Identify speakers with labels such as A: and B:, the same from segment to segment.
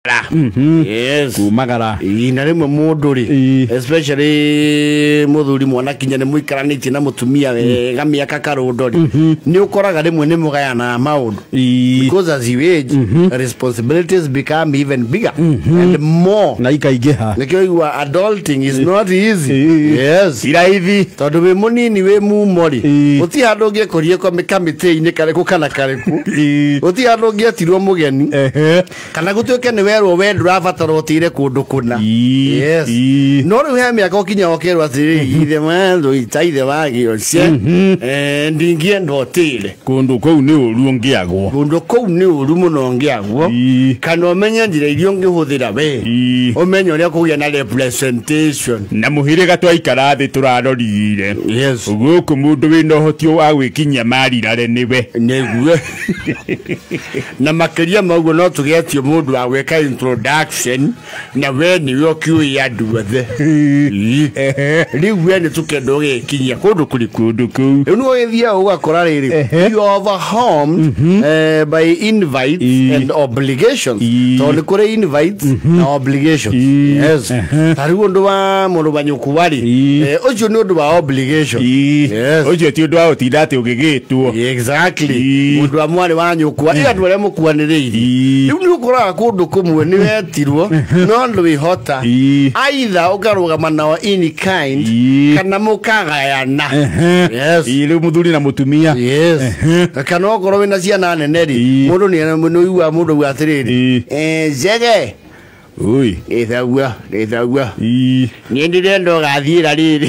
A: Yes.
B: Kumagara.
A: Na rimwe mundu ri especially muthuri mwana kinya ni muikaranĩtie na mutumia wega miaka karundo ri ni ukoraga rimwe ni mugayana maundu because as you age responsibilities become even bigger and more
B: Na ikaigeha.
A: nikio you are adulting is not easy. Yes.
B: Iraithi.
A: Tondu we munini we mumori uti handu ngiekorie kwa mikamiti-ini kareku kana kareku uti handu ngietirwo mugeni kana gutuike ni werwo we ndurabatara utire kundu kuna. Yes. No riu he miaka ukinya okerwo atiri ithe mwandu itaithe wagio cie ndingienda utire
B: Kundu kou ni uru ngiagwo.
A: kundu kou ni uru muno ngiagwo kana umenye njira irio ngihuthira we umenye uria kugia na representation
B: Na muhiriga twaikara thi turarorire.
A: Yes.
B: Guku mundu wina uhoti wa gwikinyia marirare niwe.
A: Neguo na makiria maguo no tugetio mundu wa gweka introduction na we niwe ukiui andu othe riu we ni tukenda ugikinyia kundu kuri
B: Kundu kou.
A: riu ni ugithia ugakora riri you are overwhelmed by invites and obligations. Tondu kuri invites na obligations. Yes. Tariu undu wa mundu banyuku wari ucio ni undu wa obligation. Yes.
B: Ucio ti undu wa utinda ati ugigitwo.
A: Exactly. Mundu wa mwari wa nyuku ari andu aria mukuaniriirie riu ni ukoraga kundu kumwe ni wetirwo no ndu wihota either ukarugama nao in kind kana mukagayana. Yes.
B: Riu muthuri na mutumia.
A: Yes. Kana okorwo wina ciana nene ri mundu ni uigua mundu uga atiriri jege
B: Ui.
A: Ithagua ni ndirenda ugathiira riri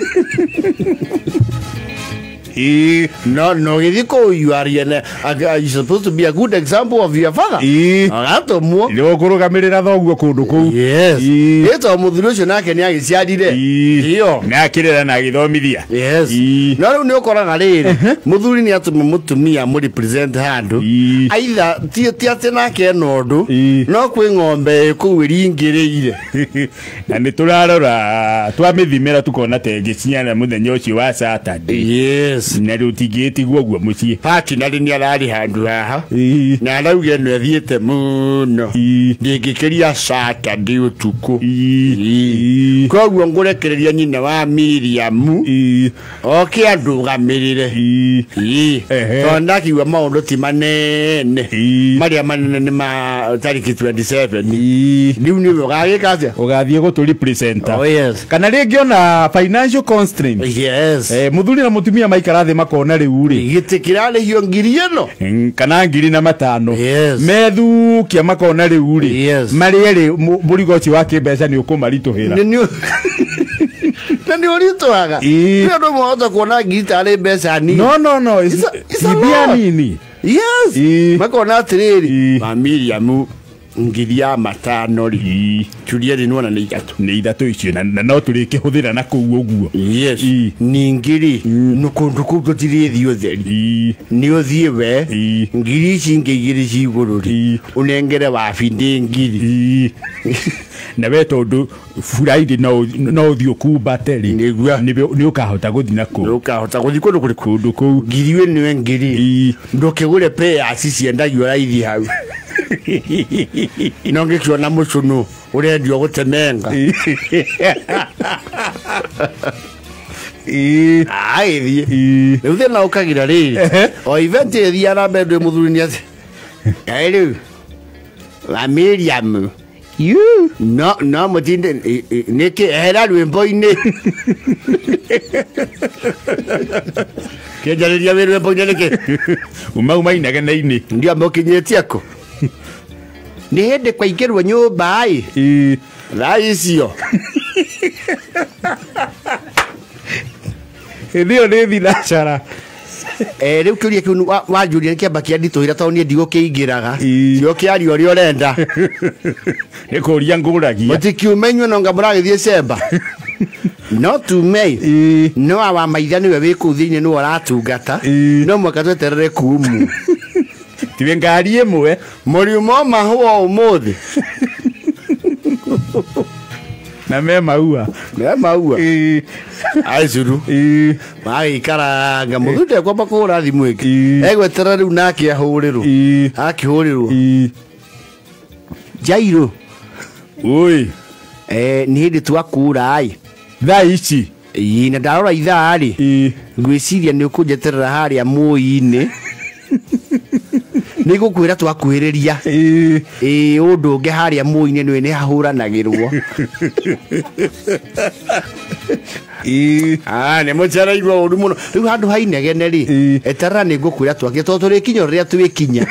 A: no githiko you are you supposed to be a good example of your father. Agatomwo
B: Ni ukurugamirira thoguo kundu kou.
A: Yes. Ito muthuri ucio nake ni agiciarire iyo
B: Na akirera na githomithia.
A: Yes. No riu ni ukoraga riri muthuri ni atuma mutumia mu represent handu either ti ati nake nondu no kwi ng'ombe kuu iringiriire
B: Na ni turarora twamithimira tukona tenge ciana muthenya ucio wa Saturday.
A: Yes.
B: Na riu tingitiguo guo mucii.
A: Pati nari ni arari handu haha na arauge no ethiete muno ndingikiria Saturday utuku koguo ngurekereria nyina wa Miriam oke andugamirire tonda kiwa maundu ti manene maria manene ni ma tariki 27 riu ni ugagika atia
B: Ugathie gutu representer.
A: Oh yes.
B: Kana ringi ona financial constraint.
A: Yes.
B: Muthuri na mutumia maikara thi makona riu ri
A: giti kirarihio ngiri ino
B: kana 2,500.
A: Yes.
B: Methukia makona riu ri
A: Yes.
B: marieri murigo ucio wa kimbeca ni ukumarituhira.
A: Nani uritoaga ndio ndo mwota kuona gitare mbeca ni
B: No. Ibia nini?
A: Yes. Makona atiriri ma Miriam ngiri ya 5 ri turia ri nona ni ithatu.
B: Ni ithatu icio na no turikihuthira na kuu uguo.
A: Yes. Ni ngiri nukundu kuko tiri utheri ni uthie we ngiri ici ngigiri ci iguru ri unengere wa bindi ngiri
B: Na we tondu Friday no uthio kumbate ri ni ukahota guthi na kuu.
A: ukahota guthi kundu kuri
B: Kundu kuu
A: ngiri we niwe ngiri ndukigure pe aciciendagio raithi hau no ngikiona mucunu urendio gutemenga aithie riu thina ukagira riri o event ethia na mbere muthuri ni ati riu wa Miriam no mutinde niki ehera rwimbo-ini kienjariria wi rwimbo-ini niki
B: uma inegene-ini
A: ndio mukinyitie ko ni hindi kwaingirwo nyumba ai thaa icio
B: ndio ni thinacara.
A: Riu kiuria kiu wanjuria kiamba kia ndituhira tondu nie ndigukiingiraga cio kiario ria urenda
B: ni kuria nguragia
A: mutikiumenywe no nga muragithie cemba no tumei no wa maitha niwe wi kuu thiini no aratungata no mwaka tweterere kumu
B: tiwe ngari imwe
A: muriumo mahua umuthi
B: na me maua
A: aicuru magaikaranga mũthuri ndekwamba kũhũra thimũ ĩngĩ egweterera rĩu nake ahũrĩrwo akihurirwo Jairo.
B: Oi.
A: Nĩ hĩndĩ twakũra ai.
B: Thaa ici.
A: Na ndarora ithaa rĩ. Ngwĩciria nĩ ũkũnjeterera harĩa mũi-inĩ. Nĩ ngũkwĩra twakuhĩrĩria. Ũndũ ũngĩ harĩa mũi-inĩ nĩ hahũranagĩrwo. Nĩ mũcereirwo ũru mũno. Rĩu handũ ha inegene rĩ, eterera nĩ ngũkwĩra twakia tondũ tũrĩkinya rĩrĩa twĩkinya.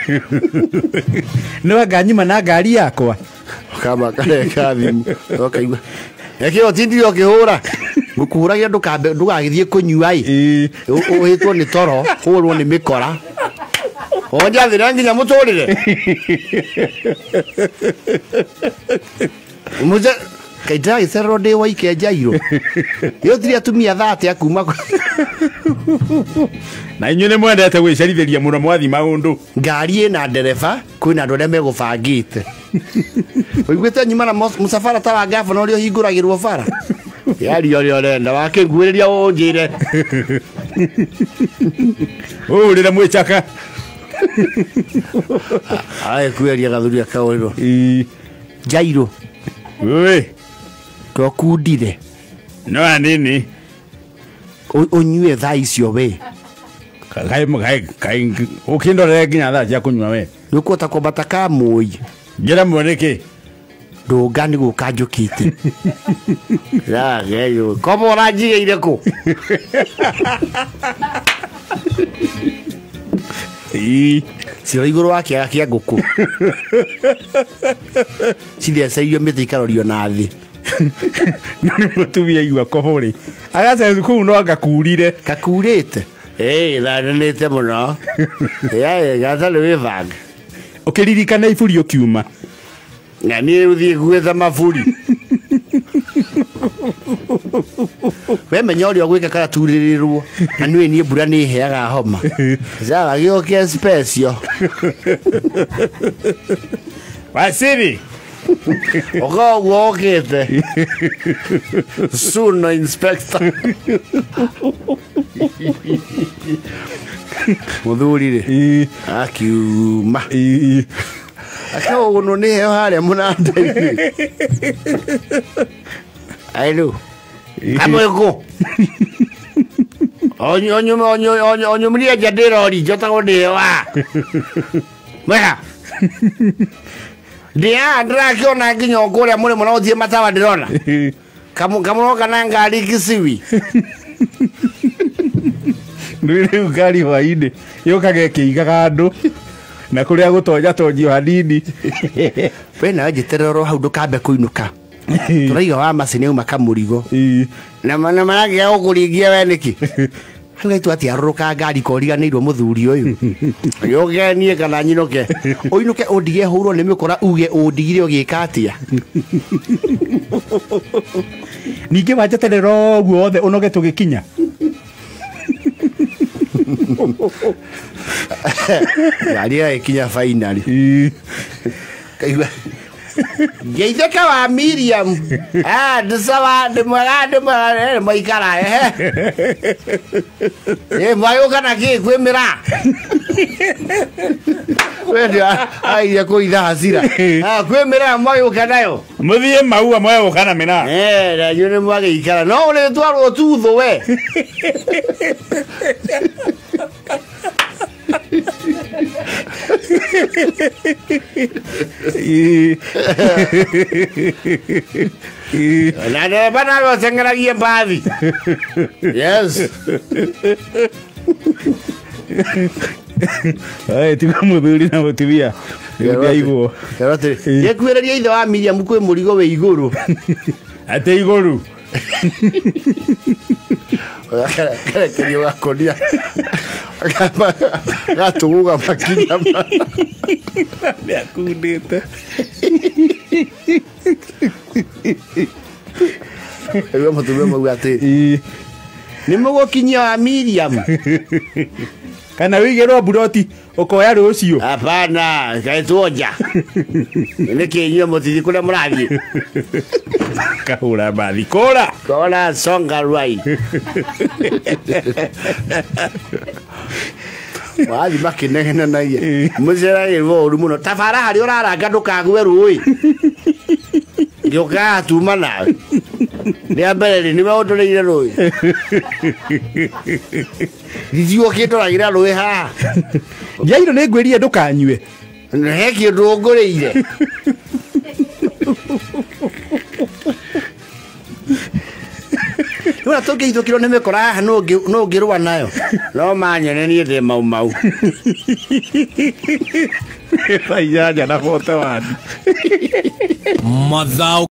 B: Nĩ anga nyuma na ngari yakwa.
A: Kama kareka thimũ. Okaigua. Eke otindire okĩhũra. Ngũkũhũragia ndũgagĩthiĩ kũnyua ĩ. Ũhĩtwo nĩ toro, ũhũrwo nĩ mĩkora. Onjathĩra nginya mũtũrĩre. Mũze kaita gĩcerero ndĩ waike Jairo. Yotiri atumia 30 akuma.
B: Na inyuĩ nĩ mwendete gwĩcerithĩria mũno mwathi maũndũ.
A: Ngari ĩna ndereba, kwĩna andũ arĩa megũbangĩte. Ũiguĩte nyuma na mũsafara ta wa ngabana ũrĩa ũhingũragĩrwo bara. Yari ũrĩa ũrenda wakĩnguhĩrĩria ũnjĩre.
B: Ũrĩra mwĩchaka.
A: Kueria gathuri akaũrĩrwo. Jairo.
B: Oi.
A: Twakundire.
B: No anini.
A: Ũnyue thaa icio we.
B: Kai ũkĩndorere nginya thaa cia kũnyua we.
A: Nĩũkũhota kwambata ka mũi.
B: Njĩra muone kĩ.
A: Ndũnga nĩ gũka njũkĩte. Geyo. Komo ũranjigĩire kũ? Ciro igũrũ wa kĩaga kĩa ngũkũ. Citheceirio mĩtĩ ikarorio na thĩ.
B: Nĩ mũtumia igua kũhũrĩ. Agacererwo kũu no ngakurire.
A: Gakurĩte? Thanĩte mũno. Gatarĩ wĩbanga.
B: Ũkĩririkana iburi ũkiuma.
A: Na niĩ ũthiĩ gwetha maburi. We menya ũrĩa ũgwĩka kana turĩrĩrwo. Na nĩ niĩ mbura nĩ heaga homa. Zaga gĩoke special.
B: Wasiri.
A: Oga ũgũkĩte. Soon inspector. Mũthuri rĩ. Akiuma. Akaũgũnwo nĩ heo harĩa mũnanda-inĩ. Ailo. Kamwĩkũ. Onyumĩria nja ndĩrori njotagwo nĩ heo wa. Mwega. Ndĩrakĩona nginya kũrĩa mũrĩmo no ũthiĩ matawa ndĩrona. Kamũroka na ngari kisiwi.
B: Rĩu ngari hwainĩ yũkaga ĩkĩigaga andũ na kũrĩa gũtonya tonjio hanini.
A: We nawe njĩtererwo hau ndũkambe kũinũka. Tũraiga wa macini uma kamũrigo. Na maragĩa gũkũringia we nĩkĩ? Hau gaitu atiarũrũka ngari koriganĩirwo mũthuri ũyũ. Yũgenie kana nyinũke. Ũinũke ũndige hũrwo nĩ mĩkora uge ũndigire ũgĩka atĩa.
B: Ningĩ wanjeterera ũguo wothe ũnoge tũgĩkinya.
A: Ngari ĩkinya finally. Kaigua. Geithĩka wa Miriam. Ndĩsawa ndĩmwega maikara mwayũka na kĩ kwĩmĩra. Wendia airia kũitha hasira. Kwĩmĩra mwayũka nayo.
B: Mũthiĩ maua mwayũka na mĩna.
A: Na inyuĩ nĩ mwagĩikara. No ũrĩtwarwo tutho we. Na ndereba nawe ũteng'eragie mbathi. Yes.
B: Tiga mũthuri na mũtumia. Nĩaiguo.
A: Gĩkuhĩrĩria ithe wa Miriam kwĩ mũrigo wĩ igũrũ.
B: Atĩ igũrũ.
A: Karekerio gakonia. Gatũgũga makinya.
B: Nĩakundĩte.
A: Ewe mũtumia mauga atĩ nĩ mũgũkinyia wa Miriam.
B: Kana wĩigĩrwo mburoti ũkoya rũciũ.
A: Hapana, kaĩtwo nja. Nĩkĩ inyuĩ mũtithi kũrĩa mũrathiĩ.
B: Kahũra mbathi kũra.
A: Kũra songa right. wathi makinegena naie muceragirwo uru muno tabara hari uraranga ndukagwe rui ngioka tuma nawe ni ambere ni maundureire rui rizio kitora rui ha
B: Jairo nĩ ngwĩrire ndũkanyue
A: he kindu ngureire Ura toke ithukiro nĩ mĩkora haha no ngĩrũa nayo no manyone niĩ ndĩ mau
B: Aya na foto wani.